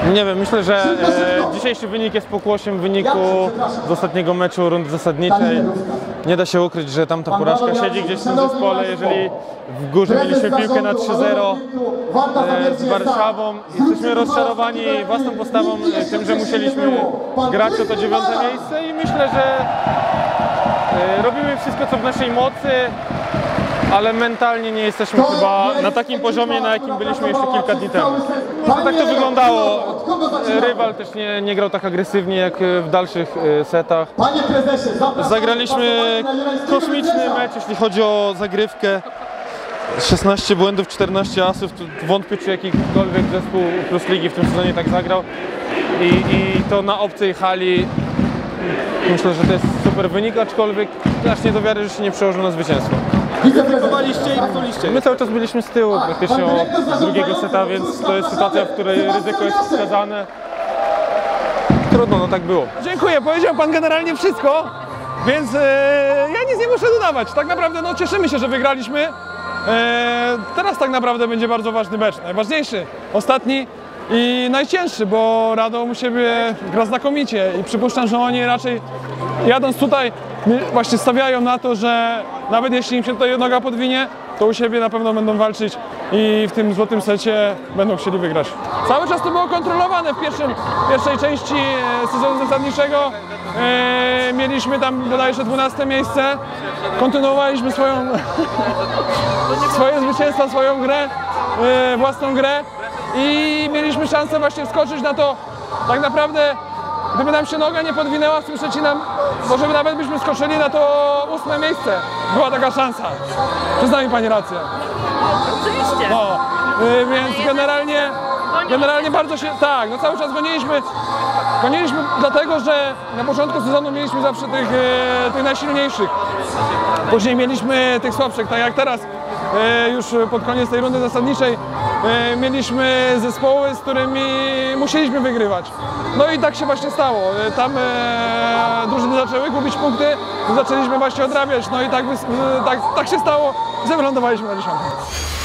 Nie wiem, myślę, że dzisiejszy wynik jest pokłosiem wyniku z ostatniego meczu rundy zasadniczej. Nie da się ukryć, że tamta porażka siedzi gdzieś w tym zespole. Jeżeli w górze mieliśmy piłkę na 3-0 z Warszawą, jesteśmy rozczarowani własną postawą, tym, że musieliśmy grać o to 9. miejsce i myślę, że robimy wszystko, co w naszej mocy, ale mentalnie nie jesteśmy chyba na takim poziomie, na jakim byliśmy jeszcze kilka dni temu. Może tak to wyglądało. Rywal też nie grał tak agresywnie jak w dalszych setach. Zagraliśmy kosmiczny mecz, jeśli chodzi o zagrywkę. 16 błędów, 14 asów. Wątpię, czy jakikolwiek zespół Plus Ligi w tym sezonie tak zagrał. I to na obcej hali. Myślę, że to jest super wynik, aczkolwiek aż nie do wiary, że się nie przełożył na zwycięstwo. Krytykowaliście i psuliście. My cały czas byliśmy z tyłu praktycznie od drugiego seta, więc to jest sytuacja, w której ryzyko jest wskazane. Trudno, no tak było. Dziękuję, powiedział Pan generalnie wszystko, więc ja nic nie muszę dodawać. Tak naprawdę no, cieszymy się, że wygraliśmy. Teraz tak naprawdę będzie bardzo ważny mecz, najważniejszy, ostatni i najcięższy, bo Radom u siebie gra znakomicie i przypuszczam, że oni raczej jadąc tutaj właśnie stawiają na to, że nawet jeśli im się tutaj noga podwinie, to u siebie na pewno będą walczyć i w tym złotym secie będą chcieli wygrać. Cały czas to było kontrolowane w pierwszej części sezonu zasadniczego. Mieliśmy tam bodajże 12 miejsce, kontynuowaliśmy swoje zwycięstwa, swoją grę, własną grę i mieliśmy szansę właśnie wskoczyć na to tak naprawdę. Gdyby nam się noga nie podwinęła z tym Szczecinem, może nawet byśmy skoczyli na to 8. miejsce. Była taka szansa. Przyzna mi Pani rację. Oczywiście. No, więc generalnie bardzo się... Tak, no cały czas goniliśmy. Goniliśmy dlatego, że na początku sezonu mieliśmy zawsze tych najsilniejszych. Później mieliśmy tych słabszych, tak jak teraz. Już pod koniec tej rundy zasadniczej mieliśmy zespoły, z którymi musieliśmy wygrywać. No i tak się właśnie stało. Tam drużyny zaczęły gubić punkty, zaczęliśmy właśnie odrabiać. No i tak się stało, że wylądowaliśmy na 10.